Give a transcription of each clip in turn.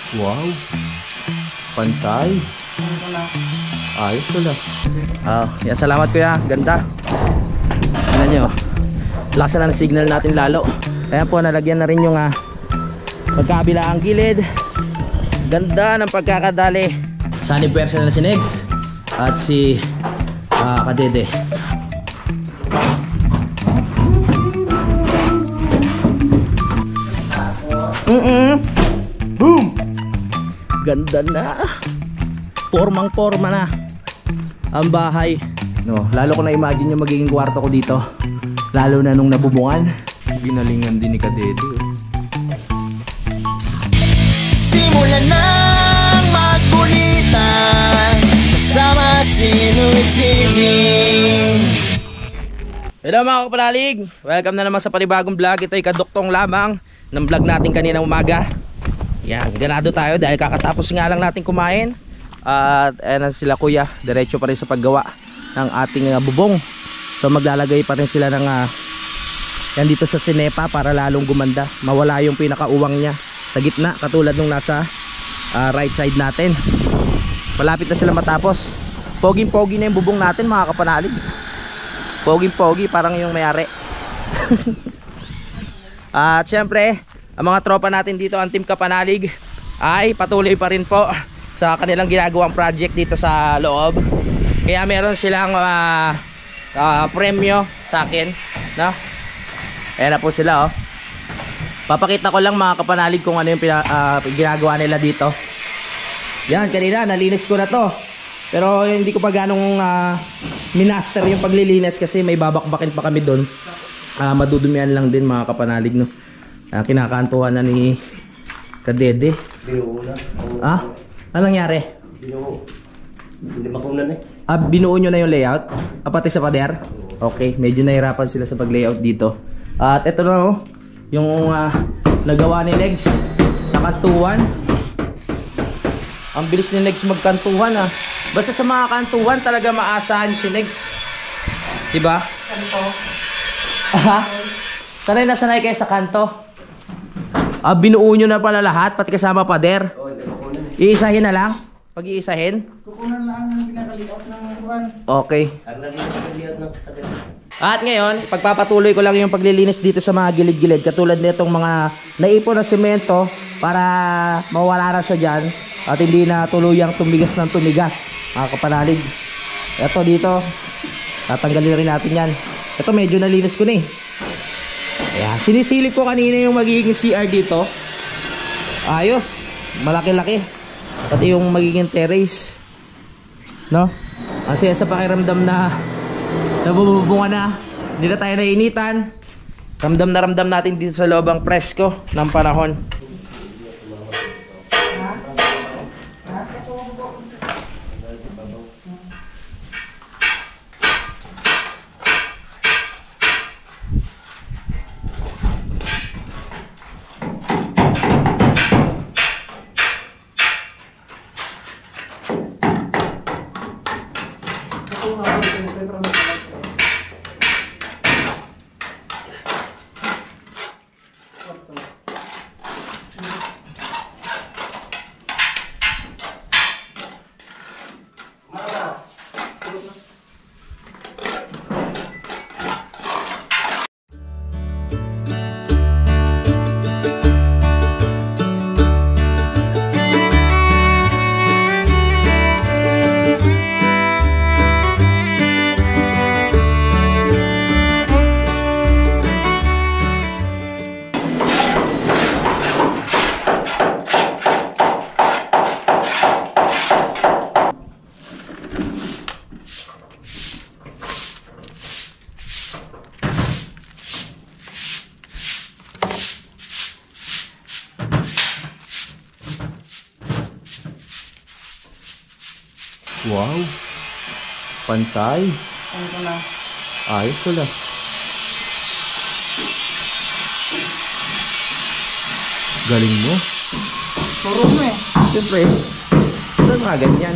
Wow. Pantay. Ayos pala. Yan, salamat kuya. Ganda. Tingnan nyo. Lakas na ng signal natin lalo. Ayan po, nalagyan na rin yung magkabilaang gilid. Ganda ng pagkakadali. Sunny person na si Negs at si Kadede. Boom! Ganda na. Pormang-porma na ang bahay. No, lalo ko na imagine yung magiging kwarto ko dito. Lalo na nung nabubungan. Ginalingan din ni Kadede. Simulan nang magkulitan kasama si Nuy TV. Hello mga kapanalig, welcome na naman sa panibagong vlog. Ito ay kaduktong lamang ng vlog natin kaninang umaga. Yan, ganado tayo dahil kakatapos nga lang natin kumain. At ayan sila kuya, diretso pa rin sa paggawa ng ating bubong. So maglalagay pa rin sila ng yan dito sa sinepa para lalong gumanda. Mawala yung pinakauwang niya sa gitna, katulad nung nasa right side natin. Malapit na sila matapos. Poging-pogi na yung bubong natin mga kapanalig. Poging-pogi, parang yung may-ari. At syempre, ang mga tropa natin dito, ang Team Kapanalig, ay patuloy pa rin po sa kanilang ginagawang project dito sa loob. Kaya meron silang premyo sa akin, no? Ayan na po sila, oh. Papakita ko lang mga kapanalig kung ano yung ginagawa nila dito. Yan, kanina nalinis ko na to. Pero hindi ko pa ganong minaster yung paglilinis kasi may babakbakin pa kami doon. Madudumihan lang din mga kapanalig, no? Kinakantuhan na ni Kadede. Binuo na. Anong nangyari? Binuo. Hindi makunan eh. Binuo nyo na yung layout? Pati sa pader? Okay, medyo nahirapan sila sa pag-layout dito. At ito na, oh, yung nagawa ni Legs na kantuhan. Ang bilis ni Legs magkantuhan, ah. Basta sa mga kantuhan talaga maasahan si Legs, diba? Kanto. Sanay na sanay kayo sa kanto. Binuo nyo na pala lahat, pati kasama pader. Iisahin na lang? Pag-iisahin? Kukunan lang ang pinaka-layout ng buwan. Okay. Ang naging pag-layout ng pader. At ngayon, pagpapatuloy ko lang yung paglilinis dito sa mga gilid-gilid. Katulad nitong mga naipon na semento para mawala na siya dyan. At hindi na tuluyang tumigas ng tumigas, mga kapanalig. Ito dito, tatanggalin rin natin yan. Ito medyo nalinis ko na eh. Ayan, sinisilip ko kanina yung magiging CR dito. Ayos, malaki-laki. Pati yung magiging terrace, no? Kasi sa pakiramdam na nabububungan na, hindi na tayo nainitan. Ramdam na ramdam natin dito sa loob ang presko ng panahon. Wow. Pantay. Ano na? Ayos pala. Galing mo. Turo mo eh. Siyempre. Ito mga ganyan.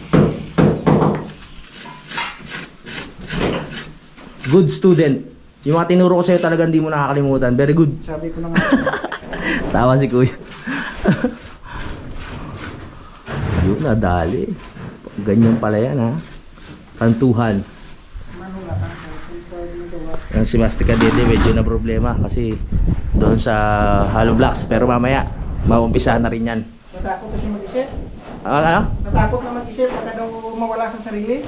Good student. Yung mga tinuro ko sa'yo talagang hindi mo nakakalimutan. Very good. Sabi ko na nga. Tawa si kuya. nadali. Ganyan pala yan ha. Kantuhan. Yan si Mastika Dede medyo na problema kasi doon sa hollow blocks. Pero mamaya, maumpisa na rin yan. Natakot kasi mag-isip. Ano? Natakot na mag-isip baka daw mawala sa sarili.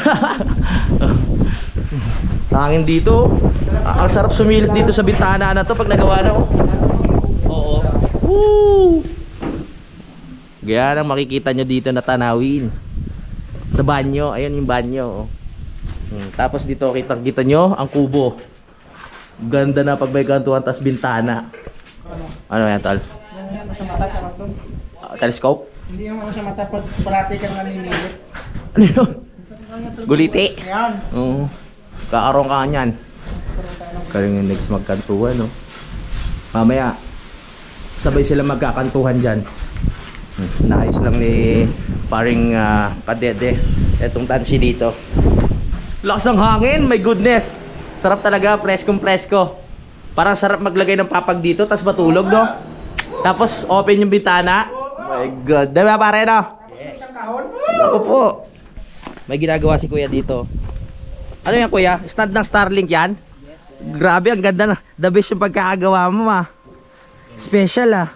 Hangin dito. Ang sarap sumilip dito sa bintana na to pag nagawa na. Oo. Woo! Gaya nang makikita nyo dito na tanawin. Sa banyo, ayun yung banyo. Tapos dito kita nyo ang kubo. Ganda na pag may kantuan tas bintana. Ano yan tol? Yan sa mata ka to. Telescope? Hindi naman sa mata pag parati kang naninilit. Ano yun? Guliti. Yan. Oo. Kaarong ka niyan. Kaling yung next magkantuhan no. Mamaya sabay sila magkakantuhan dyan. Naayos lang ni paring Kadede etong tansi dito. Lakas ng hangin, my goodness. Sarap talaga, preskong presko. Parang sarap maglagay ng papag dito tapos matulog no. Tapos open yung bintana. My god, diba pare no? Yes. Isang kahon. Ako po. May ginagawa si kuya dito. Ano yan kuya? Stand ng Starlink yan? Grabe, ang ganda na. The best yung pagkakagawa mo ma. Special ah.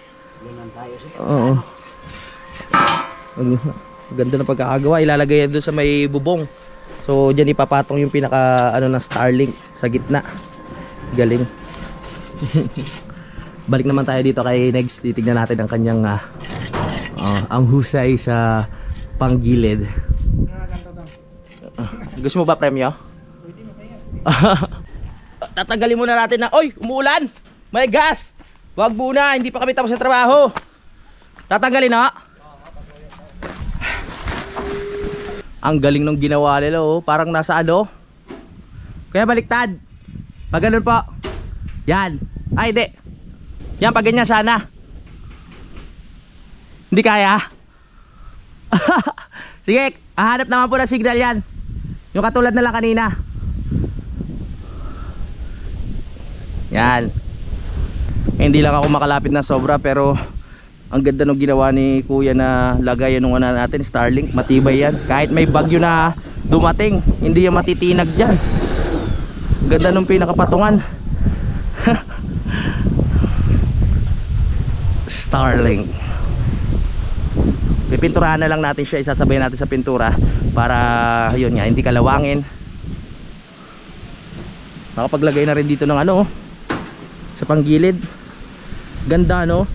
Oo. Ang ganda ng pagkakagawa. Ilalagay yan doon sa may bubong. So dyan ipapatong yung pinaka ano ng Starlink sa gitna. Galing. Balik naman tayo dito kay Next. Titignan natin ang kanyang ang husay sa panggilid. Gusto mo ba premyo? Tatagalin muna natin na. Oy, umuulan! May gas! Wag muna, hindi pa kami tapos sa trabaho. Tatanggalin na. Ang galing nung ginawa nila oh. Parang nasa ano. Kaya baliktad. Pag ganun po. Yan. Ay, hindi. Yan, pag ganyan sana. Hindi kaya. Sige, hahanap naman po ng signal yan. Yung katulad na lang kanina. Yan. Hindi lang ako makalapit na sobra pero ang ganda nung ginawa ni kuya na lagayan nung ano natin Starlink. Matibay yan. Kahit may bagyo na dumating, hindi yan matitinag dyan. Ganda nung pinakapatungan. Starlink. Pipinturahan na lang natin siya. Isasabay natin sa pintura para yun nga, hindi kalawangin. Nakapaglagay na rin dito ng ano sa panggilid. Ganda no.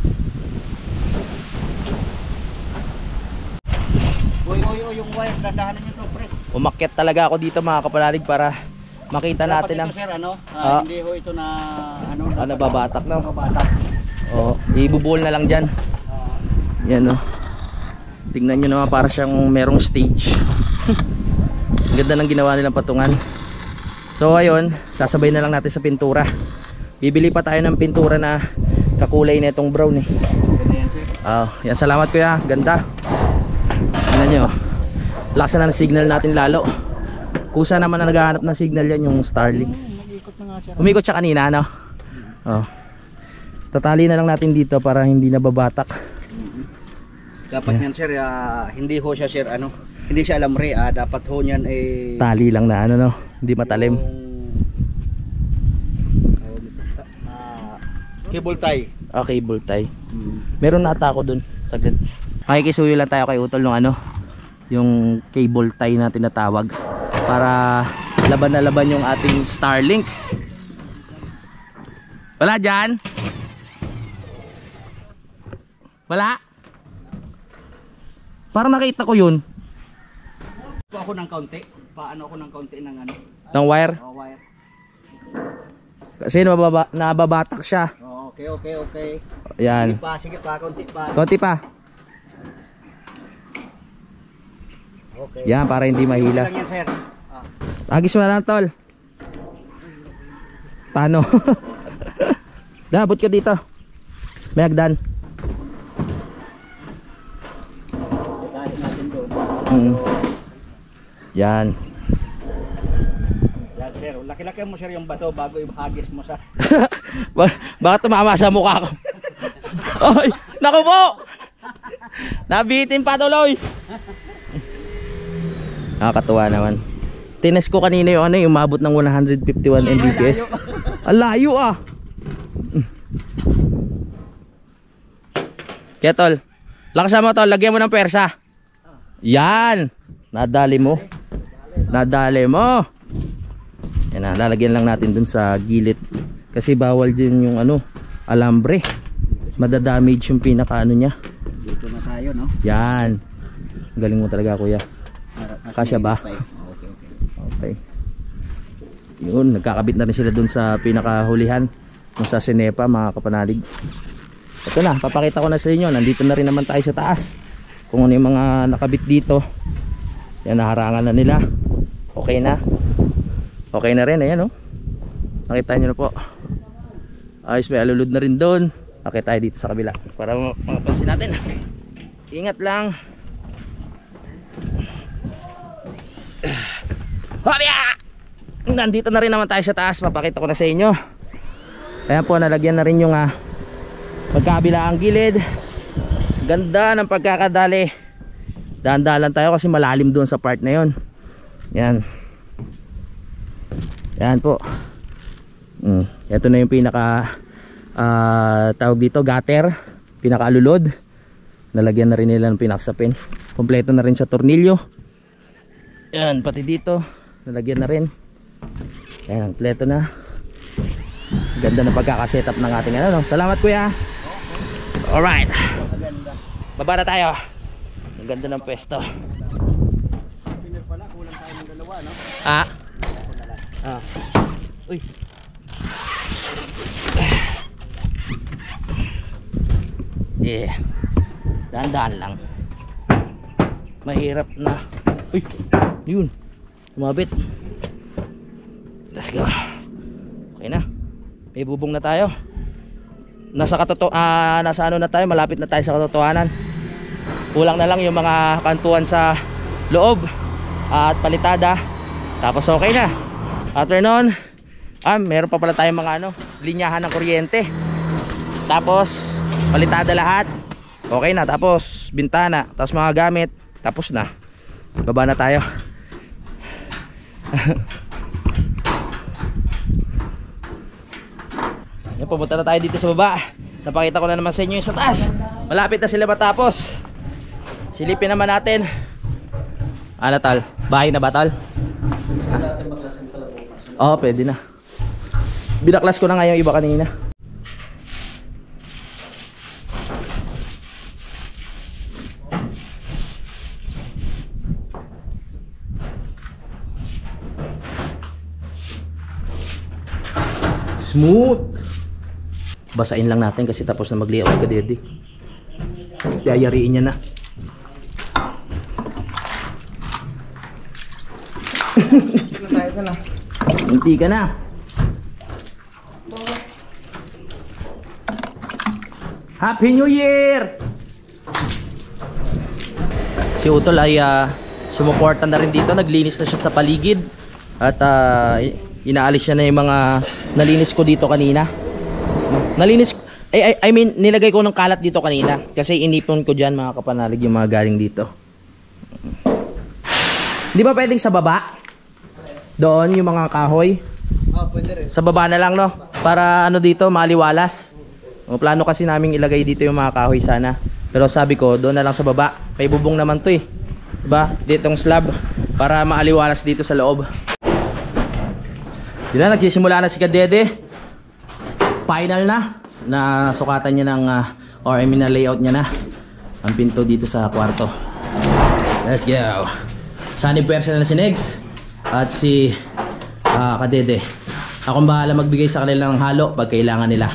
Uy, yung wire, dandahanan nyo to, pre. Umakyat talaga ako dito mga kapalalig para makita natin ang Dapat ito, sir, ano? Hindi ho ito na, ano? babatak no. Babatak. Oh, ibubuhol na lang diyan. Yan no. Tingnan nyo naman para siyang merong stage. Ganda ng ginawa nilang patungan. So ayun, sasabay na lang natin sa pintura. Bibili pa tayo ng pintura na kakulay na itong brown eh. Yan, salamat kuya, ganda. Tingnan nyo, lakas na ng signal natin lalo. Kusa naman na naghahanap ng signal yan yung Starlink. Nag-ikot na nga siya. Umikot siya kanina no. Tatali na lang natin dito para hindi nababatak. Dapat yan, sir, hindi ho siya, sir, ano? Hindi siya alamre, dapat ho niyan eh... Tali lang na ano no, hindi matalim. Cable tie. Cable tie. Meron na ata ako dun. Saglit. Makikisuyo lang tayo kay Utol ng ano, yung cable tie na tinatawag para laban na laban yung ating Starlink. Wala dyan? Wala? Parang nakita ko yun. Ako ng kaunti. Paano ako ng kaunti ng ano? Ng wire? Wire. Kasi nababatak siya. Okay. Yan. Sige pa, kaunti pa. Konti pa. Okay. Yan, para hindi mahila. Lang yan, sir. Agis mo na lang, tol. Paano? Dabot ka dito. May hagdan. Dahil natin doon. Yan. Yan, sir. Laki-laki mo, sir, yung bato bago ihagis mo sa... Bakit tumama sa mukha ko? Ay, naku po! Nabitin pa tuloy. Nakakatuwa naman. Tines ko kanina yung ano, yung umabot ng 151 Mbps. Ang layo ah. Kaya tol, lakasan mo tol, lagyan mo ng persa. Yan. Nadali mo. Nadali mo. Yan na, lalagyan lang natin dun sa gilid. Kasi bawal din yung ano, alambre. Madadamage yung pinaka ano niya. Dito na tayo, no? Yan. Galing mo talaga kuya. Kasya ba? Okay. Okay. Yun, nagkakabit na rin sila dun sa pinakahulihan. Kung sa Sinepa, mga kapanalig. Ito na, papakita ko na sa inyo. Nandito na rin naman tayo sa taas. Kung ano yung mga nakabit dito. Yan, naharangan na nila. Okay na. Okay na rin, ayan oh. Nakita nyo na po. Ayos, may alulod na rin doon. Okay tayo dito sa kabila para mapansin natin. Ingat lang. Hobya! Nandito na rin naman tayo sa taas. Papakita ko na sa inyo. Ayan po, nalagyan na rin yung magkabilaang gilid. Ganda ng pagkakadali. Dahan-dahan tayo kasi malalim doon sa part na yon. Yan. Yan po. Ito na yung pinaka tawag dito, gutter, pinakaalulod. Nalagyan na rin nila ng pinakasapin. Kompleto na rin sa tornilyo. Yan, pati dito nalagyan na rin. Yan, kompleto na. Ganda ng pagkakasetup ng ating ano, no? Salamat kuya. Alright, baba na tayo. Ang ganda ng pwesto. Uy. Yeah. Dahan-dahan lang. Mahirap na. Uy, yun. Umabit. Let's go. Okay na. May bubong na tayo. Nasa ano na tayo, malapit na tayo sa katotohanan. Kulang na lang yung mga kantuan sa loob at palitada. Tapos okay na. After nun, meron pa pala tayong mga linyahan ng kuryente. Tapos palitada lahat. Okay na, tapos bintana, tapos mga gamit, tapos na. Baba na tayo. Yan, pumunta na tayo dito sa baba. Napakita ko na naman sa inyo yung sa taas. Malapit na sila matapos. Silipin naman natin. Ano tal? Bahay na ba tal? Oo, pwede na. Binaklas ko na nga yung iba kanina. Smooth. Basain lang natin kasi tapos na mag-layout ka dedi. Yayariin niya na. Hindi ka na. Happy New Year! Si Utol ay sumuporta na rin dito. Naglinis na siya sa paligid. At inaalis siya na yung mga nalinis ko dito kanina. Nalinis, I mean, nilagay ko ng kalat dito kanina. Kasi inipon ko dyan mga kapanalig yung mga galing dito. Di ba pwedeng sa baba? Doon yung mga kahoy. Pwede rin. Sa baba na lang no. Para dito maaliwalas. Ang plano kasi naming ilagay dito yung mga kahoy sana. Pero sabi ko doon na lang sa baba. May bubong naman to eh. Diba? Ditong slab. Para maaliwalas dito sa loob. Yun na, nagsisimula na si Kadede. Final na. Nasukatan niya ng or I mean na layout niya na ang pinto dito sa kwarto. Let's go. Sunny person na si Negs at si Kadede. Akong bahala magbigay sa kanila ng halo pag kailangan nila.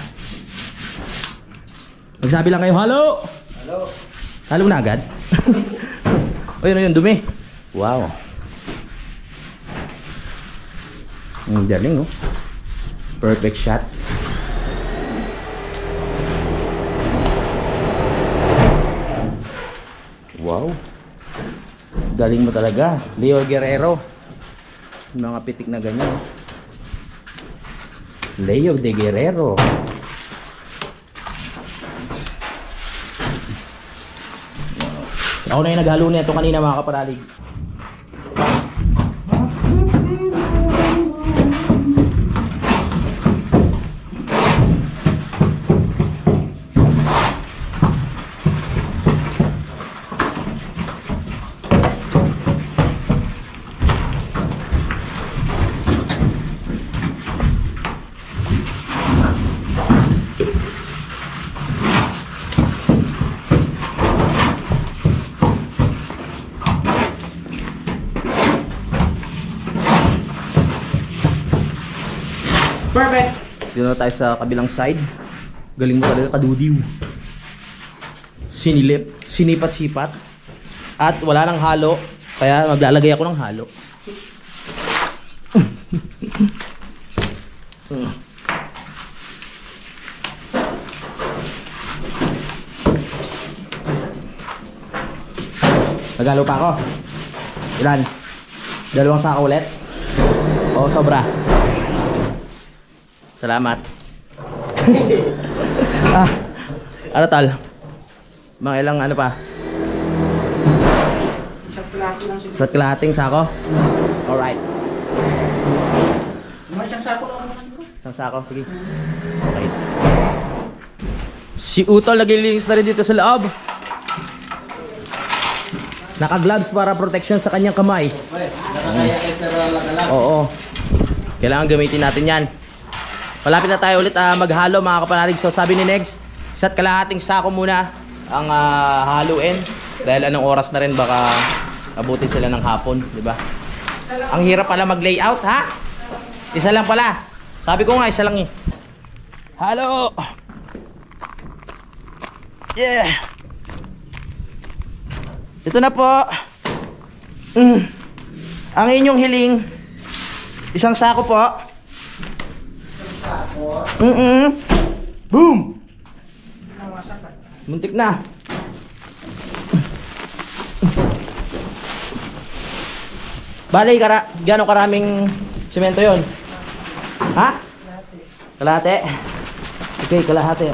Magsabi lang kayo halo. Halo. Halo na agad. Uy, ano yun, dumi. Wow. Ang galing oh. Perfect shot. Wow. Galing mo talaga, Leo Guerrero. Mga pitik na ganyan. Leo de Guerrero. Ako na yung naghalo nito kanina mga kapanalig. Perfect! Dito na tayo sa kabilang side. Galing mo talaga, kadudiw. Sinilip, sinipat-sipat. At wala nang halo. Kaya maglalagay ako ng halo. Naghalo pa ako. Ilan? 2 sako ulit? O sobra? Salamat. Ano tal? Mga ilang ano pa? Sa kalahating sako? Alright. Isang sako lang naman siguro. Isang sako, sige. Okay. Si Utol naglilinis na rin dito sa loob. Naka-gloves para protection sa kanyang kamay. Nakakaya kay Sir Lagalang. Oo. Kailangan gamitin natin yan. Malapit na tayo ulit maghalo mga kapanalig. So sabi ni Negs, isa't kalahating sako muna ang haluin. Dahil anong oras na rin baka abutin sila ng hapon, di ba? Ang hirap pala mag-layout, ha? Isa lang pala. Sabi ko nga, isa lang eh. Halo! Yeah! Ito na po. Ang inyong hiling, isang sako po. Boom! Muntik na. Bali, gano'ng karaming semento yon? Ha? Kalahati. Okay, kalahati.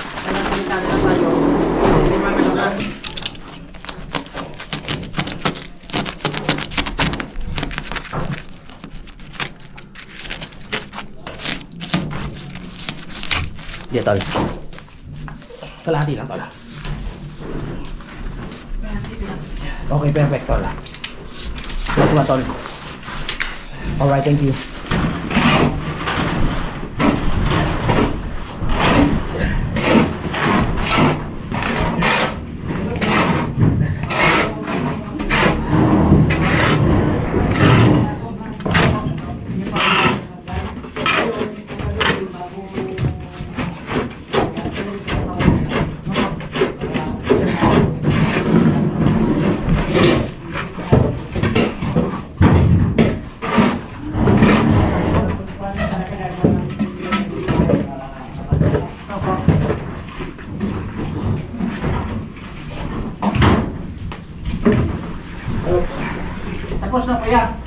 Di tol. Kalahati lang tol. Okay, perfect tol. Salamat tol. Alright, thank you. Tapos na po yan.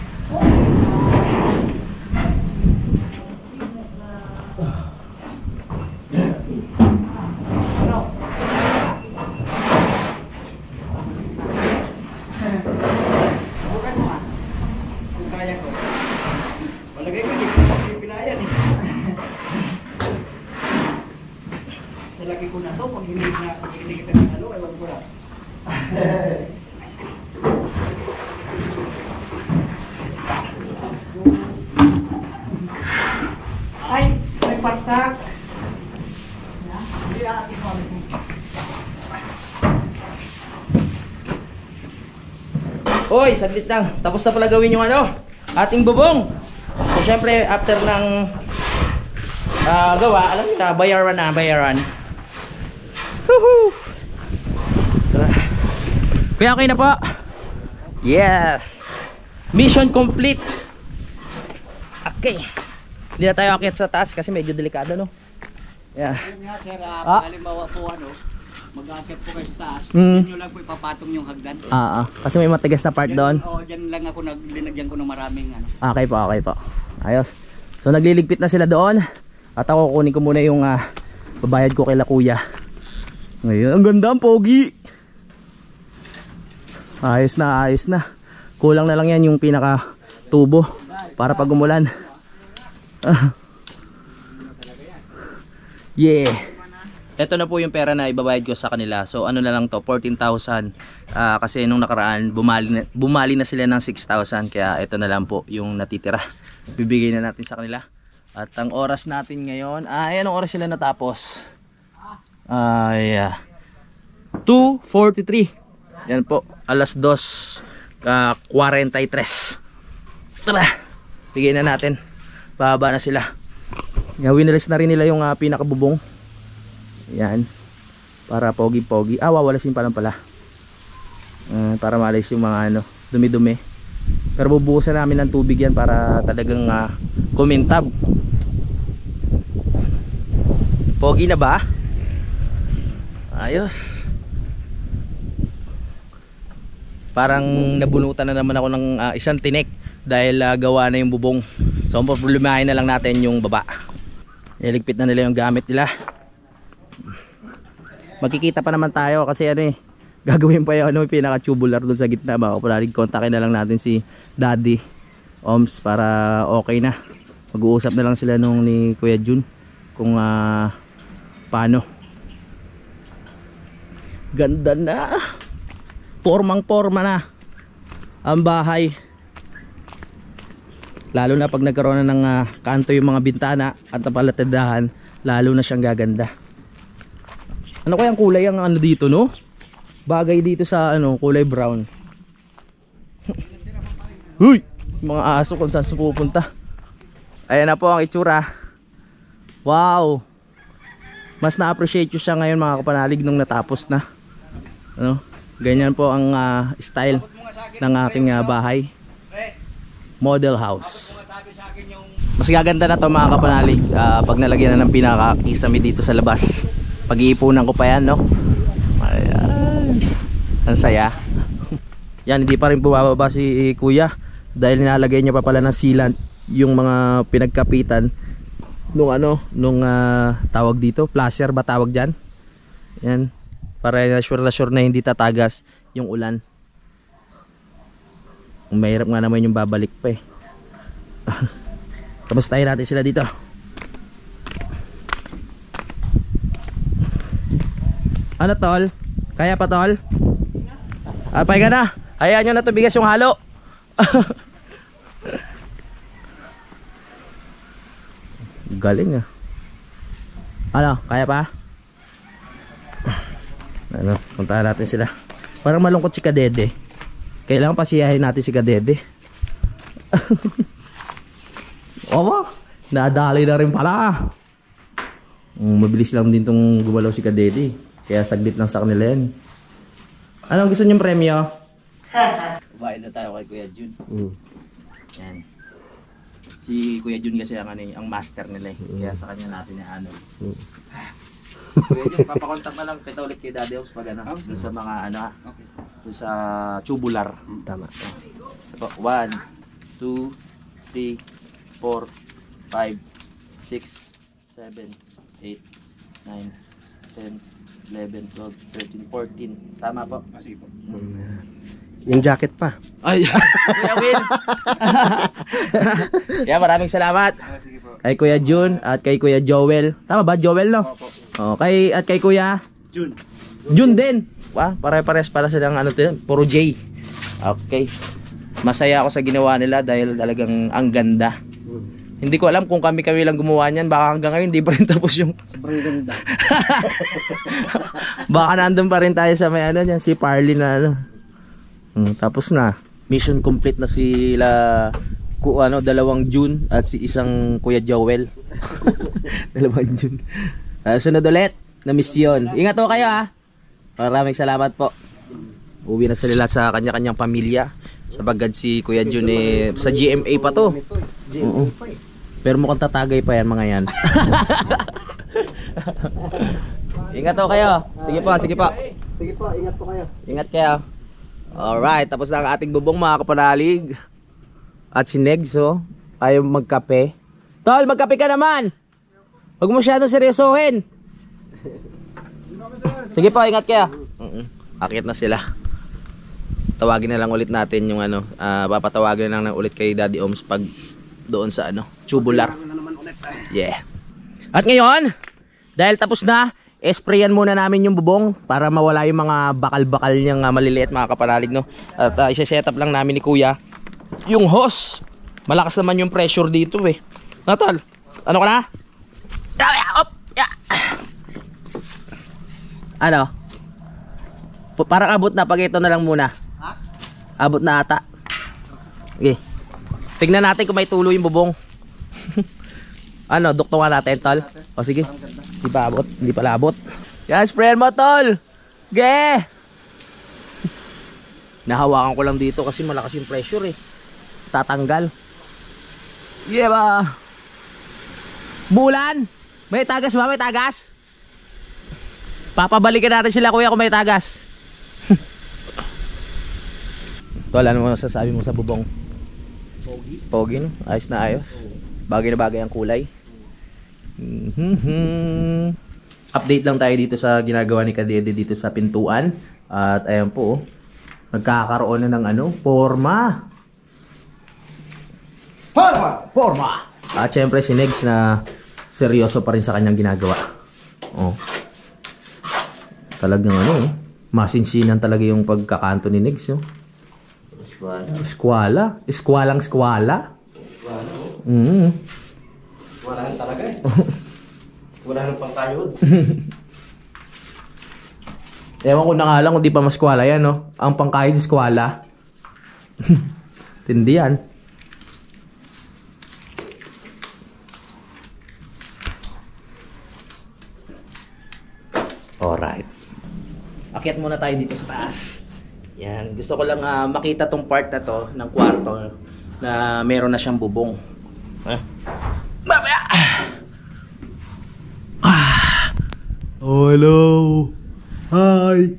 Palagay ko, hindi pilayan eh. Nalaki ko na to. Pag hindi kita ng halo, ewan ko na. Ay, may patak. Hindi aking quality. Hoy, saglit lang. Tapos na pala gawin yung ano, ating bubong. So syempre after ng gawa, alam niyo na, bayaran. Woohoo! Tara. Kaya okay na po. Yes. Mission complete. Okay. Hindi na tayo akyat sa taas kasi medyo delikado, no? Yeah. Yun nga sir, Ah. halimbawa po mag-aakit po kayo sa taas, Mm. yun nyo lang po ipapatong yung hagdan. Kasi may matigas na part doon. Oo, dyan lang ako linagyan ko ng maraming ano. Okay po. Ayos. So nagliligpit na sila doon. At ako kukunin ko muna yung babayad ko kay la kuya. Ngayon, ang ganda, ang pogi. Ayos na. Kulang na lang yan yung pinaka tubo para pag umulan. Yeah. Ito na po yung pera na ibabayad ko sa kanila. So ano na lang to, 14,000. Kasi nung nakaraan bumali na sila ng 6,000. Kaya ito na lang po yung natitira. Bibigay na natin sa kanila. At ang oras natin ngayon, anong oras sila natapos? 2:43. Yan po, alas 2:43. Tara, bigay na natin. Bababa na sila. Winalis na rin nila yung pinakabubong. Yan, para pogi-pogi. Wawalasin pa lang pala. Para maalis yung mga dumi-dumi. Pero bubuhusan namin ng tubig yan para talagang kumintab. Pogi na ba? Ayos. Parang nabunutan na naman ako ng isang tinik dahil gawa na yung bubong. So problemahin na lang natin yung baba. Iligpit na nila yung gamit nila. Magkikita pa naman tayo kasi gagawin pa yung pinaka-tubular doon sa gitna. Baka palalig kontakin na lang natin si Daddy Oms para okay na. Mag-uusap na lang sila nung ni Kuya Jun kung paano. Ganda na. Pormang-porma na ang bahay. Lalo na pag nagkaroon na ng kanto yung mga bintana at napalatadahan, lalo na siyang gaganda. Ano kayang kulay ang dito, no? Bagay dito sa kulay brown. Huy! Mga aso kung saan pupunta. Ayan na po ang itsura. Wow! Mas na-appreciate ko siya ngayon mga kapanalig nung natapos na. Ganyan po ang style ng aking bahay. Model house. Mas gaganda na to mga kapanalig pag nalagyan na ng pinaka-kisame dito sa labas. Pag-iipunan ko pa yan, no? Ayan. Ang saya. Yan, hindi pa rin bumababa si Kuya dahil nilalagay niya pa pala ng sealant yung mga pinagkapitan nung tawag dito, flasher ba tawag dyan? Yan, para na sure na hindi tatagas yung ulan. Mahirap nga naman yung babalik pa eh. Kamustahin natin sila dito. Ano tol? Kaya pa tol? Alpay ka na. Hayaan nyo na tubigas yung halo. Galing Ano? Kaya pa? Puntahan natin sila. Parang malungkot si Kadede. Kailangan pasiyahin natin si Kadede. Nadali na rin pala. Mabilis lang din tong gumalaw si Kadede. Kaya saglit lang sa kanila yan. Anong gusto niyong premyo? Bayad na tayo kay Kuya Jun. Yan. Si Kuya Jun kasi ang master nila eh. Kaya sa kanya natin Kuya Jun, papakontak na lang kita ulit kay Daddy House pag doon sa mga doon sa tubular. Tama. 1, 2, 3, 4, 5, 6, 7, 8, 9, 10, 11, 12, 13, 14. Tama po. Sige po. Yung jacket pa. Ay, Kuya Will. Kaya maraming salamat. Sige po. Kay Kuya Jun at kay Kuya Joel. Tama ba? Joel, no? Opo. At kay Kuya Jun. Jun din. Pare-pares pala silang puro J. Okay. Masaya ako sa ginawa nila dahil talagang ang ganda. Hindi ko alam kung kami lang gumawa niyan. Baka hanggang ngayon hindi pa rin tapos yung Sobrang ganda. baka nandun pa rin tayo sa may si Parley na tapos na. Mission complete na sila dalawang June at si isang Kuya Joel. Dalawang June. Sunod ulit na misyon. Ingat po kayo Maraming salamat po. Uwi na sila sa kanya-kanyang pamilya. Sabagad si Kuya Jun sa GMA pa to. Pero mukhang tatagay pa yan mga yan. Ingat po kayo. Sige po. Sige po, ingat po kayo. Ingat kayo. Alright, tapos na ang ating bubong mga kapanalig. At si Negso ayaw magkape. Tol, magkape ka naman. Huwag mo masyadong seryosohin. Sige po, ingat kayo. Akit na sila. tawagin na lang ulit natin yung ano, papatawagin na lang ulit kay Daddy Oms pag doon sa ano, tubular. Yeah. At ngayon, dahil tapos na, sprayan muna namin yung bubong para mawala yung mga bakal-bakal niyang maliliit mga kapanalig, no? At isa-set up lang namin ni Kuya yung hose. Malakas naman yung pressure dito eh. Natol, ano ka na? Ano? Parang abot na, pag ito na lang muna. Abot na ata. Okay. Tignan natin kung may tulo yung bubong. Ano, duktungan natin, tol? O sige. Hindi pa abot, hindi pala abot. Yan, sprayan mo, tol. Ge! Nahawakan ko lang dito kasi malakas yung pressure eh. Tatanggal. Yeah ba? Bulan! May tagas ba? May tagas? Papabalikan natin sila, kuya, kung may tagas. Tol, ano mo sasabi mo sa bubong? Pogi. Pogi, no? Ayos na ayos. Bagay na bagay ang kulay. Update lang tayo dito sa ginagawa ni Kadede dito sa pintuan. At ayan po, nagkakaroon na ng ano, forma. Forma! At syempre si Negs na seryoso pa rin sa kanyang ginagawa. Oh. Talagang ano, masinsinan talaga yung pagkakanto ni Negs. Oh. Eskwala. Eskwalang skwala. Wala lang talaga eh. Wala lang pangkayod. Ewan ko na nga lang kung di pa maskwala yan, no? Ang pangkayod skwala. Tindi yan. Alright. Akyat muna tayo dito sa taas. Yan. Gusto ko lang makita tong part na to ng kwarto na meron na siyang bubong. Mamaya! Oh, hello. Hi.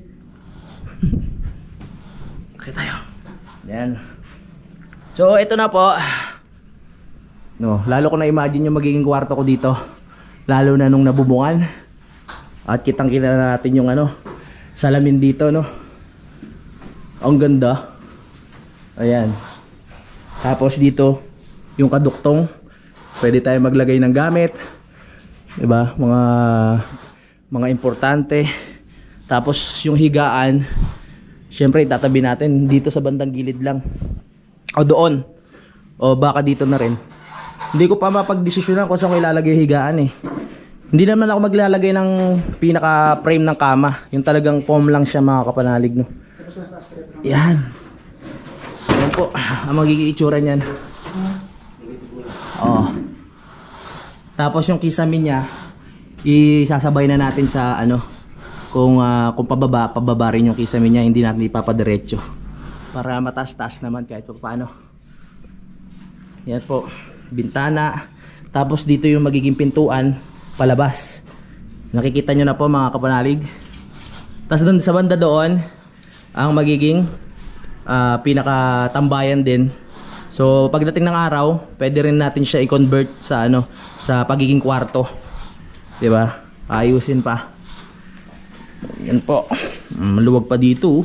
Okay tayo. Yan. So, ito na po. No, lalo ko na imagine yung magiging kwarto ko dito. Lalo na nung nabubungan. At kitang-kita natin yung ano, salamin dito, no. Ang ganda. Ayan. Tapos dito, yung kaduktong, pwede tayo maglagay ng gamit. Diba? Mga importante. Tapos yung higaan, syempre itatabi natin dito sa bandang gilid lang. O doon. O baka dito na rin. Hindi ko pa mapagdesisyonan kung saan ko ilalagay yung higaan eh. Hindi naman ako maglalagay ng pinaka frame ng kama. Yung talagang foam lang siya mga kapanalig, no. Yan. Yan po ang magiging itsura niyan. Oh. Tapos yung kisame niya isasabay na natin sa ano, kung pababa rin yung kisame niya, hindi natin ipapadiretso para mataas-taas naman kahit paano. Yan po, bintana. Tapos dito yung magiging pintuan palabas. Nakikita nyo na po mga kapanalig. Tapos doon sa banda doon ang magiging pinakatambayan din. So pagdating ng araw, pwede rin natin siya i-convert sa ano, sa pagiging kwarto. 'Di ba? Ayusin pa. Yan po. Maluwag pa dito.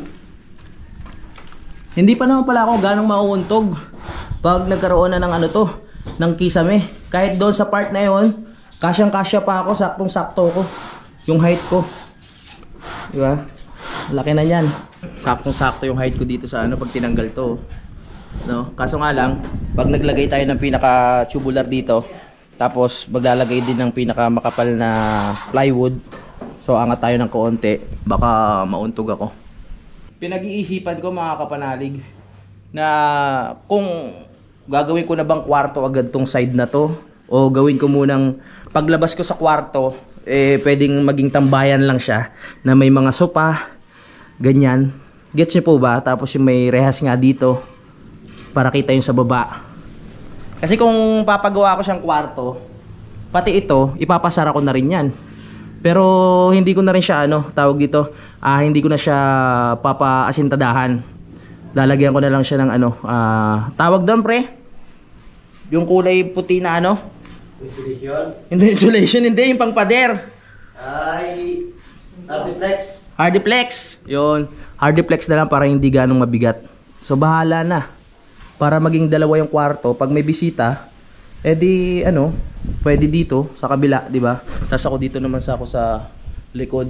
Hindi pa naman pala ako ganong mauuntog pag nagkaroon na ng ano to, ng kisame. Kahit doon sa part na 'yon, kasyang-kasya pa ako, saktong-sakto ko yung height ko. 'Di ba? Laki na niyan. Saktong-sakto yung height ko dito sa ano pag tinanggal to. No? Kaso nga lang, pag naglagay tayo ng pinaka tubular dito, tapos maglalagay din ng pinaka makapal na plywood, so angat tayo ng konti, baka mauntog ako. Pinag-iisipan ko mga kapanalig na kung gagawin ko na bang kwarto agad tong side na to, o gawin ko munang paglabas ko sa kwarto pwedeng maging tambayan lang siya na may mga sopa ganyan. Gets niyo po ba? Tapos yung may rehas nga dito para kita yung sa baba. Kasi kung papagawa ko siyang kwarto, pati ito, ipapasara ko na rin yan. Pero hindi ko na rin siya ano, tawag dito, hindi ko na siya papaasintadahan. Lalagyan ko na lang siya ng ano, tawag doon pre, yung kulay puti na ano, insulation? Hindi insulation, hindi, yung pangpader. Ay, Hardiplex. Hardiplex, yun. Hardiplex na lang para hindi ganong mabigat. So bahala na. Para maging dalawa yung kwarto, pag may bisita, edi ano, pwede dito sa kabila, di ba? Tapos ako dito naman ako sa likod.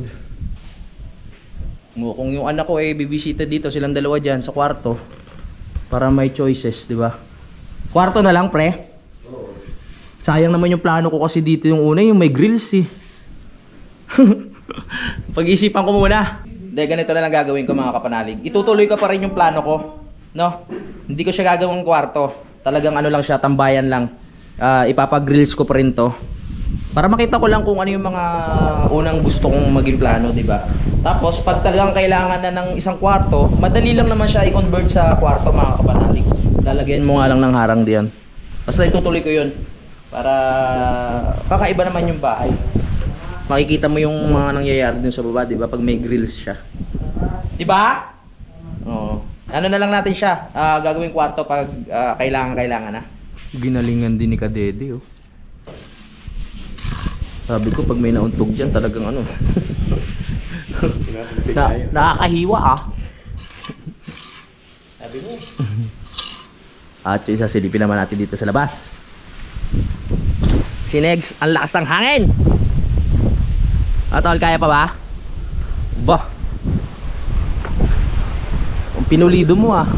Kung yung anak ko ay bibisita dito, silang dalawa diyan sa kwarto para may choices, di ba? Kwarto na lang, pre. Sayang naman yung plano ko kasi dito yung una, yung may grills eh. Pag-isipan ko muna. Hindi, ganito na lang gagawin ko mga kapanalig. Itutuloy ko pa rin yung plano ko, no? Hindi ko siya gagawang kwarto. Talagang ano lang siya, tambayan lang. Ipapag-grills ko pa rin to. Para makita ko lang kung ano yung mga unang gusto kong maging plano, di ba? Tapos pag talagang kailangan na ng isang kwarto, madali lang naman siya i-convert sa kwarto mga kapanalig. Lalagyan mo nga lang ng harang diyan. Basta itutuloy ko yun. Para kakaiba naman yung bahay. Makikita mo yung mga nangyayari dun sa baba, di ba? Pag may grills siya. Di ba? Oo. Ano na lang natin siya, gagawing kwarto pag kailangan na. Ginalingan din ni Kadede, oh. Sabi ko pag may nauntog dyan, talagang ano. Nakakahiwa, ah. Sabi mo. At isa silipin naman natin dito sa labas. Sinegs, ang lakas ng hangin. Tol, kaya pa ba? Bah. Ang pinulido mo ah.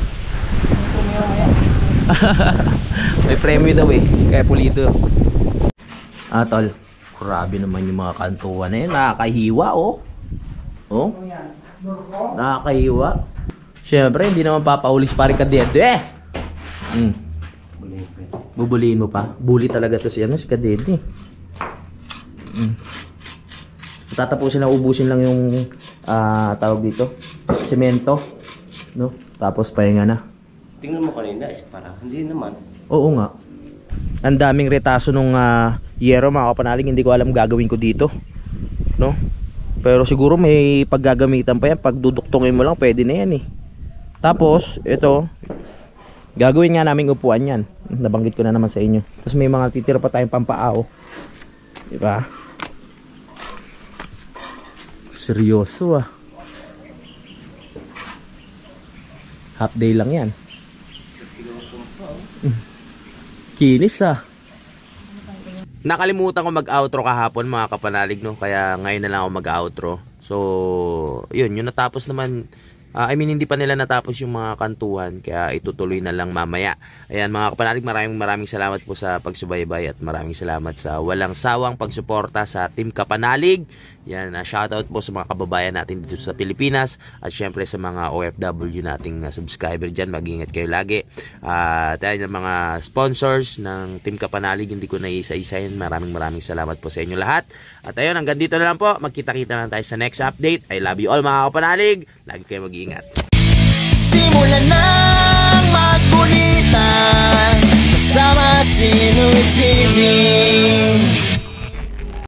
May premyo daw eh, kaya pulido. Tol, grabe naman yung mga kantuan na yun. Nakakahiwa oh. Oh? Nakakahiwa. Siyempre, hindi naman papaulis pa rin Kadede eh. Bubuliin mo pa. Bully talaga to si Kadede. Tatapusin lang, ubusin lang yung tawag dito, semento, no? Tapos pahinga na. Tingnan mo kanina, para hindi naman. Oo nga. Ang daming retaso nung yero mga kapanalig, hindi ko alam gagawin ko dito, no? Pero siguro may paggagamitan pa yan, pag duduktongin mo lang pwede na yan eh. Tapos ito, gagawin nga naming upuan yan. Nabanggit ko na naman sa inyo. Tapos may mga titira pa tayong pampaaw, di ba? Seryoso ah. Half day lang yan. Kinis ah. Nakalimutan ko mag-outro kahapon mga kapanalig, no? Kaya ngayon na lang ako mag-outro. So, yun, yung natapos naman. Hindi pa nila natapos yung mga kantuhan, kaya itutuloy na lang mamaya. Ayan mga kapanalig, maraming salamat po sa pagsubaybay at maraming salamat sa walang sawang pagsuporta sa Team Kapanalig. Yan, shoutout po sa mga kababayan natin dito sa Pilipinas at syempre sa mga OFW nating subscriber dyan. Mag-ingat kayo lagi. Tayo ng mga sponsors ng Team Kapanalig, hindi ko na isa-isahin. Maraming salamat po sa inyo lahat. At ayun, hanggang dito na lang po. Magkita-kita lang tayo sa next update. I love you all mga Kapanalig. Lagi kayo mag-iingat. Simulan ng magkulitan kasama si Louie TV.